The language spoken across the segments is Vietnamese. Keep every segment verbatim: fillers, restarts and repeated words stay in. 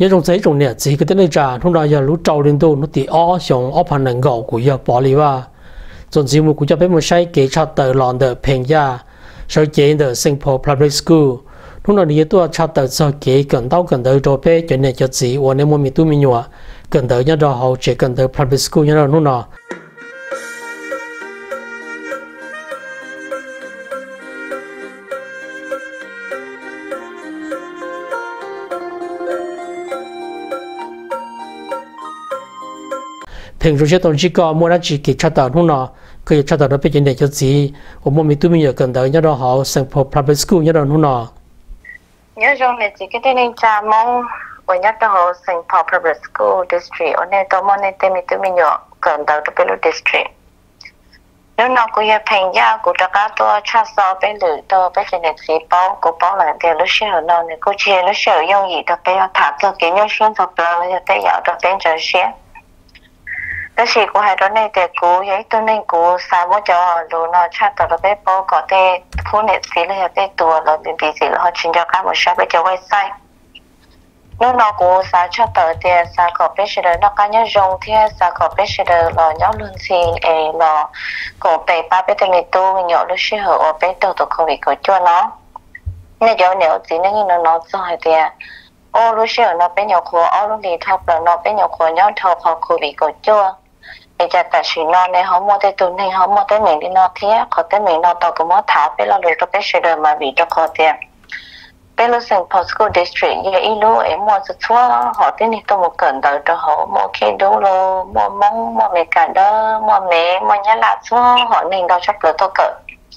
nhớ trong giấy trong này chỉ cái tên này trả hôm nay giờ lúc trâu lên đâu nó thì ó xong ó phần nền gạo của giờ bỏ đi vào rồi chỉ một của cho bé một sai kế cho tờ lòn tờ phèn ra sau chế tờ Singapore Public School lúc nào đi tôi cho tờ sau kế cần tao cần tờ cho bé chuyện này cho chỉ và nếu mà mình tu mình nhua cần tờ nhớ rồi hậu chỉ cần tờ Public School nhớ rồi lúc nào平时些东西个莫那只给吃到弄了，可以吃到那边人就只，我们没对面有跟到，要到好 Singapore Public School 要到弄了。 nhớ trong này chỉ cái tên này cha mong ở nhất đó Singapore Public School District ở đây tôi mong nên tên mình tụi mình nhớ cần到cái bên district nếu nó cũng như thành gia của tất cả tôi cha sao bên lử tôi bên trên này chỉ bao của bao là tiền lúc xưa nó này cô chia lúc xưa dùng gì đó bên thả cho cái nhau xuyên tập là giờ tới giờ đó bên chờ xuyên đó là của hai đứa này thì cô ấy tôi nên cô sao mà cho luôn nó cha tao là bé bao có thể khu này xí là bé tua là bị bị gì là họ chuyển cho các một số bé cho website nếu nó cô sao cho tao thì sao có bé sẽ được nó cá nhân dùng thì sao có bé sẽ được là nhớ luôn thì là có bé ba bé thì mình tu mình nhớ lúc xưa ở bé tu tụi không bị có cho nó nếu giờ nếu chỉ nếu nó nó rồi thì ô lúc xưa nó bé nhỏ khổ ô lúc đi thọc là nó bé nhỏ khổ nhớ thọc họ không bị có cho bây giờ ta chỉ nói này họ mua tới tụi này họ mua tới mình đi nó thế họ tới mình nó tao cũng muốn thả bé lo được cho bé sẽ được mà bị cho họ tiền bé lo Singapore School District giờ ít lúc em mua chút xíu họ tới này tôi một cẩn đợi cho họ mua cái đồ lo mua mông mua mấy cả đó mua mẹ mua nhá lạt xíu họ nên đâu chắc là tôi cẩn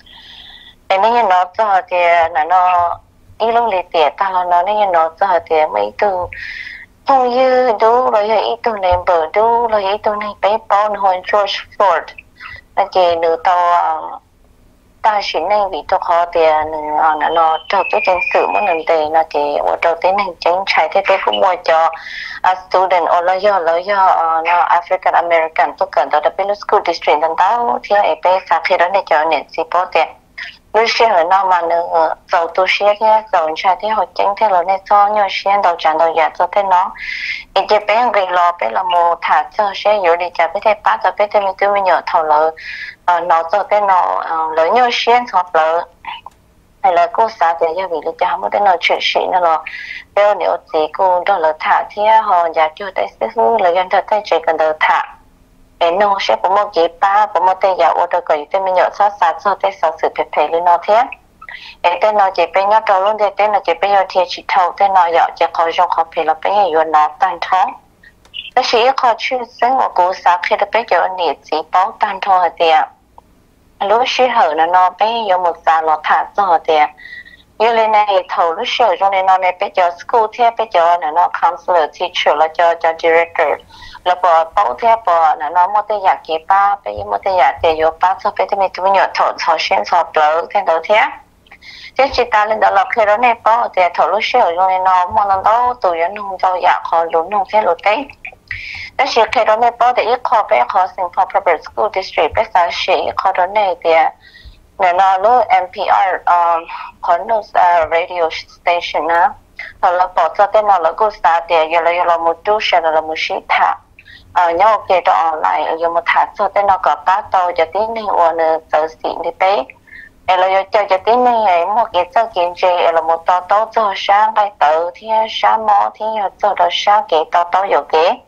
để nên nó cho họ thì là nó ít lúc lấy tiền ta là nó nên nó cho họ thì mấy từ không như đủ rồi hay ít tuổi này bờ đủ rồi ít tuổi này bé bon hồi George Ford là chỉ nữ tàu ta chỉ nên bị tàu khó tiền là nó cho tôi chân sự muốn làm tiền là chỉ ở đầu tiên hành chính trái thế thế cũng mua cho student ở là do là do nó African American tôi cần đó là bên school district đang tao thì ở bên xã khi đó này cho nên chỉ bỏ tiền lúc xưa nó mà nó giàu tu sĩ thế giàu trai thế họ chính thế là nên cho nhiều sĩ đầu tràn đầu giả cho thế nó thì chỉ bé người lo bé là một thả cho sẽ nhiều đi chả bé thế bắt cho bé thế mình tôi mình nhớ thầu lỡ nó cho thế nó lỡ nhiều sĩ hoặc lỡ hay là cô xã thì giờ vì là cho không có nó chuyện sĩ nó là bé nếu gì cô đó là thả thế họ giả cho tới sức là dân thật tay chỉ cần được thả em nó sẽ có một cái ba có một cái dạo ở đây cái tên mình nhớ sát sát cho cái sự sự phê phê lên nó thế em tên nó chỉ bên nhớ trâu luôn tên nó chỉ bên nhớ thì chỉ thâu tên nó dạo chỉ có trong họ phê là bên nhớ nó tan thong cái gì khó chuyên sinh của cô xã khi được bên nhớ nhiệt chỉ bao tan thong hả tiệt lúc xưa hở nó nó bên nhớ một giờ nó thả cho hả tiệt như lên này thầu lúc xưa cho nên nó này bên nhớ school thế bên nhớ là nó counselor teacher là cho cho director là bỏ bao theo bỏ là nó một cái dạng kế ba bây giờ một cái dạng để vô ba cho bây giờ mình tụi nhớ thổi thổi xuyên thổi lỡ thế đó thế thế chỉ ta lên đó là khi đó này bỏ thì thổi lúc xưa rồi nó mà nó đâu tụi nó không cho dạng họ luôn không thế luôn đấy đó chỉ khi đó này bỏ thì ít khó bé khó Singapore Public School District bé sao chỉ khó đó này thì là nó lúc em pê rờ có nó radio station á rồi là bỏ cho cái nào là cô xã thì giờ là giờ là một chút sẽ là một sĩ thả ở nhau cái đó online giờ một thả cho tên nó có ba tàu cho tiếng này ở nơi sở xịn đi bé là giờ cho cho tiếng này một cái cho kiện gì là một tàu tàu cho sáng đây tự thì sáng mò thì cho đó sáng cái tàu tàu giờ cái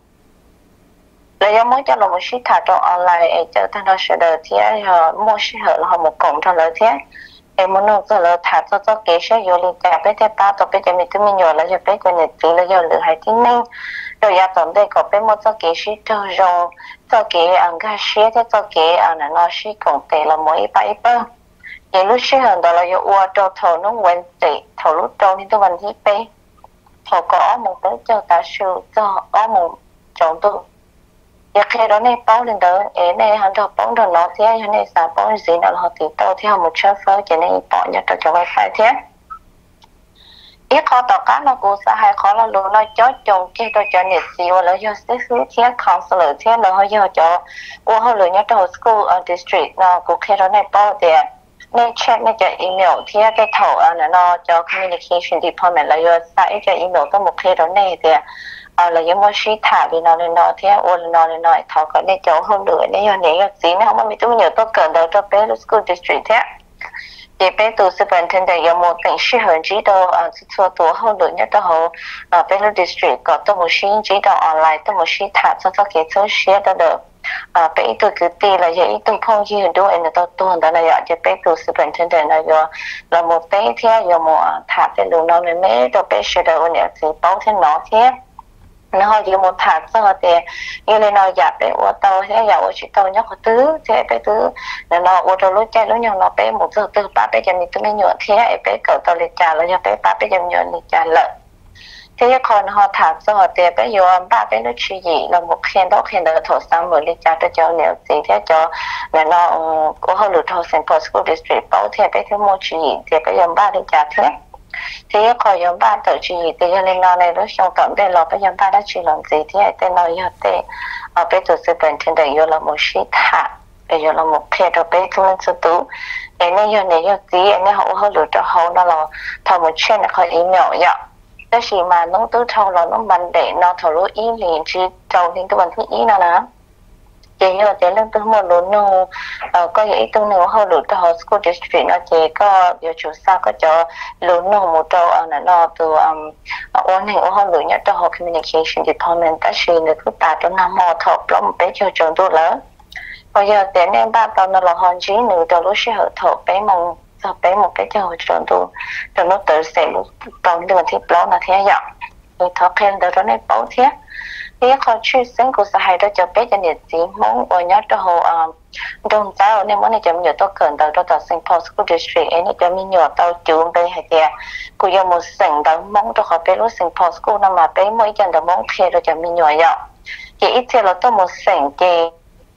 là giờ mới cho là một sĩ thả cho online cho thằng nó sẽ được thì họ mua sĩ hở là họ một cổng cho lợi thế em muốn nói là thả cho cho cái sẽ vô liên cả bé theo ba tàu bé cho mình tụi mình nhớ là cho bé cái này chỉ là giờ lựa hai tiếng này rồi giờ tổng đây có bé một cho cái sĩ cho rồi cho cái ăn cái sĩ thế cho cái ăn nó sĩ cũng tệ là mỗi bảy bơ vậy lúc sĩ hơn đó là giờ qua cho thầu nó quen tệ thầu lúc trâu thì tôi vẫn thấy bé thầu có một tới cho cả sự cho có một chọn tôi giờ khi đó này bao lên đó ấy này hắn cho bao đồ nó thế hắn này sao bao gì nào họ tìm tao theo một chớp phơi cho nên bỏ nhặt cho cho wifi thế ít khó tao cá nó cũng sẽ hay khó là luôn nó chó chồng kia tôi cho nhiệt siêu là do sếp thế counselor thế là họ giờ cho của họ lựa nhặt cho school ở district nó cũng khi đó này bao thì nên check nên cho email thì cái thầu anh nó cho communication department là do sai cho email có một khi đó này thì à là giống như suy thả vì nó nên nó thì ôn nó nên nó thầu có nên cho hơn nữa nên do này cái gì nó không biết tôi nhớ tôi cần đầu cho bé school district thế thì bé tu superintendent có một tỉnh sư hơn chỉ đâu à cho tổ hơn nữa nhất đó họ à bé district có tôi một xin chỉ đâu online tôi một xin thả cho cho cái số share đó được à bé tôi cứ tì là vậy tôi không chỉ hiểu được anh tôi tôi đó là vậy cho bé tu superintendent là do là một bé thì là một thả cái đường nó nên mấy đồ bé share đâu này thì bảo thế nó thế nó họ chỉ một thả cho thì như là nó dạp để ô tô thế giờ ô chỉ tàu nhóc thứ thế bé thứ là nó ô tô lối chạy lối nhau nó bé một giờ từ ba bé chân đi tôi mới nhớ thế bé cỡ tàu lịch trả là cho bé ba bé chân nhớ lịch trả lợn thế còn họ thả cho họ thì bé vô ba bé nó chỉ gì là một khen đó khen đó thổ sang mới lịch trả cho nếu gì thế cho là nó có họ lựa thổ Saint Paul School District bảo thế bé thứ một chỉ thì bé vô ba lịch trả thế thế khỏi giống ba tự chỉ thì lên nó này nó trong tổng đây là bây giờ ba đã chỉ làm gì thì tên nói như thế ở bên tổ sư bệnh trên đây là một sĩ thả bây giờ là một phe đó bên thu lên số tú em này giờ này giờ tí em này họ hơi lựa cho họ nó là thầu một chuyện là khỏi ý nhỏ vậy đó chỉ mà nó tư thầu là nó mạnh để nó thầu lối ý liền chứ thầu thì cái vấn thứ ý nào nè chỉ như là chỉ lên từ một luôn nó có những ý tưởng nữa họ lựa cho họ school district nó chỉ có điều chủ sao có cho luôn nó một trâu ở nó từ ôn hình họ lựa nhất cho họ communication department ta chỉ được cứ ta cho năm họ thọ lo một bé cho trường tôi lớn bây giờ đến em ba tao nó là hòn chí nữ từ lúc sẽ hợp thọ bé mong cho bé một cái cho trường tôi từ nó tự sẽ lúc tao đường thiết lo là thế vậy thì thọ khen được đó này bảo thế thì họ chuyên sinh của xã hội đó cho bé cho nhiệt tình mong ở nhớ cho họ đồng giáo nên món này chấm nhớ tôi cần đầu cho Saint Paul School District ấy nên cho mình nhớ tao chịu đây hay kìa cô yêu một sinh đó mong cho họ bé lúc Saint Paul School năm mà bé mỗi chân đó mong kia rồi cho mình nhớ vậy thì ít thì là tôi một sinh thì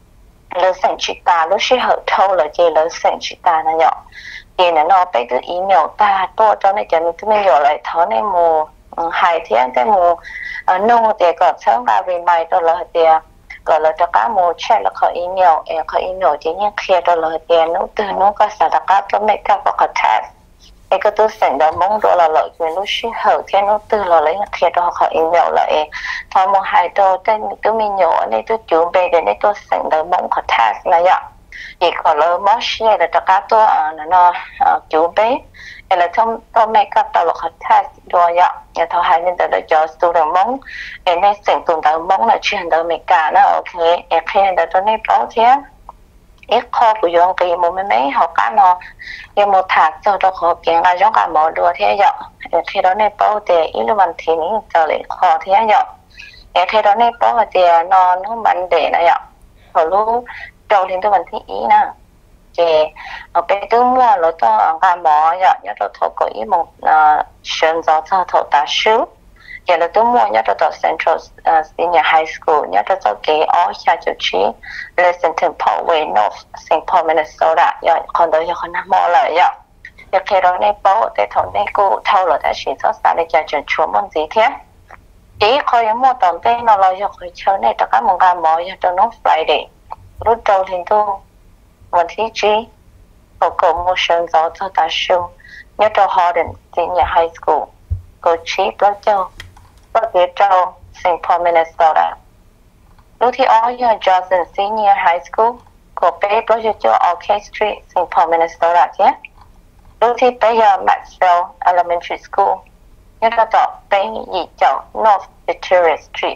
là sinh chỉ ta lúc sẽ hợp thâu là chỉ là sinh chỉ ta là nhỏ thì nó bé cứ email ta tôi cho nên cho mình nhớ lại thở nên mùa hai thiên cái mùa nông thì có sớm ra vì mày đó là thì gọi là cho cá mùa chat là có email em có email chỉ những kia đó là thì nó từ nó có sản phẩm các cái make up và test cái cái tôi sản đó mong đó là lợi chuyện lúc xí hở thì nó từ là lấy kia đó có email lại thôi một hai đó tên tôi mình nhỏ này tôi chuẩn bị để này tôi sản đó mong có test là vậy thì còn là mất share là cho cá tôi nó chuẩn bị là trong trong make up tao là khó test rồi ạ nhà thầu hai nên tao cho student mong em này sinh tồn tao mong là chuyện đó mình cả nó ok em khi nên tao này bảo thế ít khó của dân kỳ một mấy mấy học cả nó nhưng một thằng cho nó khó kiện là giống cả mọi đùa thế ạ khi đó này bảo thì ít lúc mình thì những giờ lại khó thế ạ em khi đó này bảo thì nó nó mạnh để này ạ hồi lúc đầu thì tôi vẫn thấy ý nè thì ở bên tôi mua là tôi ở cả mỏ vậy nhất là tôi có ý một trường giáo cho tôi ta sư vậy là tôi mua nhất là tôi Central Senior High School nhất là tôi cái ở xa chỗ chí Lexington Parkway North Saint Paul Minnesota vậy còn tôi cho con mỏ lại vậy thì khi đó này bảo để thằng này cô thâu là đã chỉ cho sao để cho trường chúa mong gì thế chỉ coi mua tổng tên nó là cho cái chơi này tất cả một cái mỏ cho nó Friday lúc đầu thì tôi một thí chí của promotion giáo cho ta sư nhớ cho Hardin Senior High School của chí Bắc Châu Bắc Việt Châu Saint Paul Minnesota lúc thì ở nhà Johnson Senior High School của bé Bắc Châu Orchard Street Saint Paul Minnesota chứ lúc thì bây giờ Maxwell Elementary School nhớ cho bé Nhị Châu North Victoria Street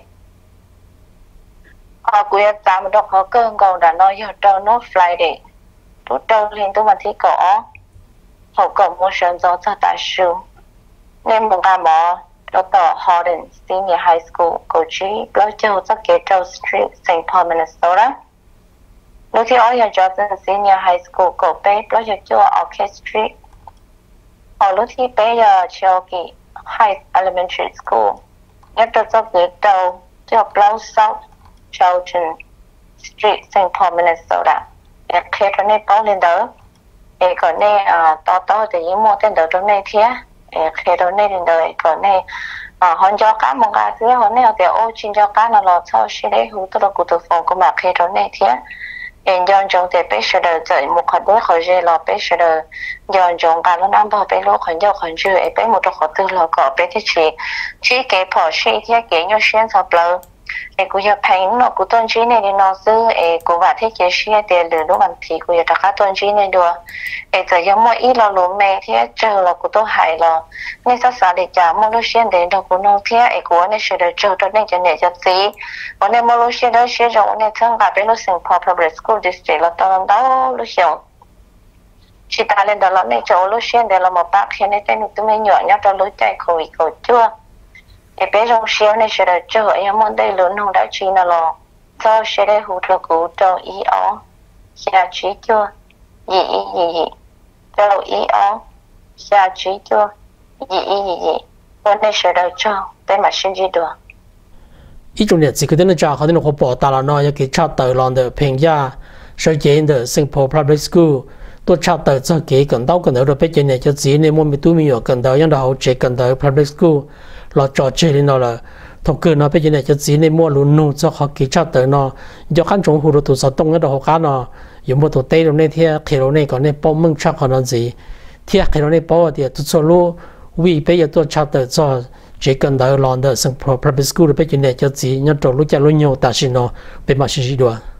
họ cũng giảm được họ cơn còn đã nói cho nó Friday tôi trâu lên tôi mà thấy có họ có một trường giáo cho ta sư nên một cái mỏ đó tỏ Hardin Senior High School của chí Bắc Châu cho kế Châu Street Saint Paul Minnesota lúc thì ở nhà Johnson Senior High School của bé Bắc Châu Orchard Street họ lúc thì bé giờ cho kỳ High Elementary School nhất là cho kế Châu cho Blau South Charlton Street Saint Paul Minnesota em khi đó này bảo lên đó em còn này to to thì những mua tên đó trong này thế em khi đó này lên đó còn này họ cho cá một cái thứ họ này thì ô xin cho cá nó lọt sau khi đấy hú tôi là cụ tự phòng của mà khi đó này thế em dọn trong thì bây giờ trời một khẩn đứa khởi dễ là bây giờ dọn trong cả nó năm bao bây lúc khẩn dạo khẩn chưa em bây một đứa khởi tư là có bây thì chỉ chỉ cái phò chỉ thiết kế nhau xuyên sập lơ em cũng giờ thấy nó cũng tuân chỉ này thì nó giữ em cũng vào thiết kế xuyên để lừa lúc ăn thì cũng giờ tất cả tuân chỉ này được em giờ giờ mỗi ít là lúa mè thì chờ là cũng tôi hại là nên sao sao để trả mỗi lúc xuyên đến đâu cũng nông thiết em cũng nên sẽ được chờ cho nên cho nên cho gìวันนี้มาลูกเชื่อได้เชื่อจงวันนี้ทั้งกับเป็นลูกสิงห์พอ public school district เราตอนนั้นลูกเชื่อชิตาเล่นตลอดในโจลูกเชื่อเดี๋ยวเรามาปักเชื่อในเต้นตัวไม่หย่อนยัดเรารู้ใจคุยคุยชั่วไอ้เป็นจงเชื่อในเชื่อได้เจอไอ้มันได้ลุ้นของได้ชีน่ะหรอเจ้าเชื่อได้หูตะกูเจ้าอีอ๋อเชื่อชีชั่วยี่ยี่ยี่เจ้าอีอ๋อเชื่อชีชั่วยี่ยี่ยี่วันนี้เชื่อได้เจ้าเป็นมาชินจีดัว一种日子佢哋呢就可能好博大啦，喏，有幾差到浪的評價，所以的 Singapore Public School 都差到這幾更多更多的畢業呢，就自己呢冇咪都沒有更多，因為好接更多 Public School 落咗這裡呢啦，同佢呢畢業呢就自己呢冇路弄，就好幾差到喏，就看中好多讀書東嗰度好揀喏，有冇讀低到呢啲，睇到呢個呢報夢出可能是，睇睇到呢報啲讀書路，未畢業都差到咗。chỉ cần đợi lon đợi Singapore Public School để biết chuyện này cho gì nhớ trộn lúc cha lúc nhau ta xin nó bên mà xin gì đùa